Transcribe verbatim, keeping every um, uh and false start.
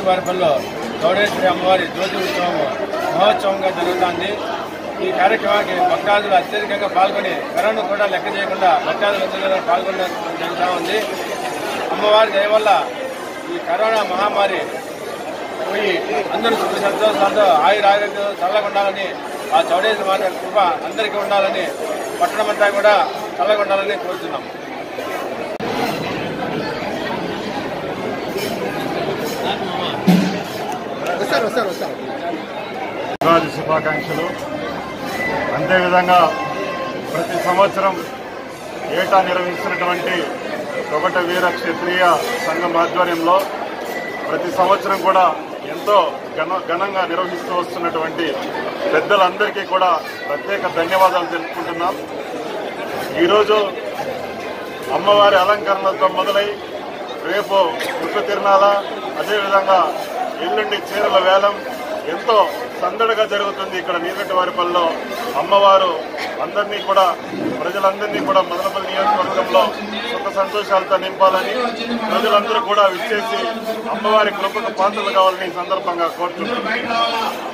నీలకంఠవారిపల్లిలో చౌడేశ్వరి అమ్మవారి జ్యోతి ఉత్సవం మహోత్సవంగా జరుగుతోంది। ఈ కార్యక్రమానికి భక్తాదులు అత్యధికంగా పాల్గొని కరోనా కూడా లెక్క చేయకుండా భక్తాదులు అత్యధికంగా పాల్గొనడం జరుగుతూ ఉంది। అమ్మవారి దయ వల్ల ఈ కరోనా మహమ్మారి పోయి అందరూ సుఖ సంతోషాలతో ఆయుర ఆరోగ్యంతో చల్లగా ఉండాలని ఆ చౌడేశ్వరి మాత కృప అందరికీ ఉండాలని పట్టణమంతా కూడా చల్లగా ఉండాలని కోరుతున్నాం। ఉగాది శుభాకాంక్షలు। అంతేవిధంగా ప్రతి సంవత్సరం ఏటా నిర్వహిస్తున్నటువంటి ఒకట వీర క్షత్రియ సంఘం ఆధ్వర్యంలో ప్రతి సంవత్సరం కూడా ఎంతో ఘన ఘనంగా నిర్వహిస్తూ వస్తున్నటువంటి పెద్దలందరికీ కూడా ప్రత్యేక ధన్యవాదాలు తెలుపుకుంటున్నాం। ఈరోజు అమ్మవారి అలంకరణలతో మొదలై రేపు ముక్క తిరునాళ, అదేవిధంగా ఎల్లుండి చీరల వేలం ఎంతో సందడిగా జరుగుతుంది ఇక్కడ నీలకంఠవారిపల్లిలో। అమ్మవారు అందరినీ కూడా ప్రజలందరినీ కూడా మదనపల్లి నియోజకవర్గంలో సుఖ సంతోషాలతో నింపాలని ప్రజలందరూ కూడా విచ్చేసి అమ్మవారి కృపకు పాత్రలు కావాలని ఈ సందర్భంగా కోరుతున్నాం।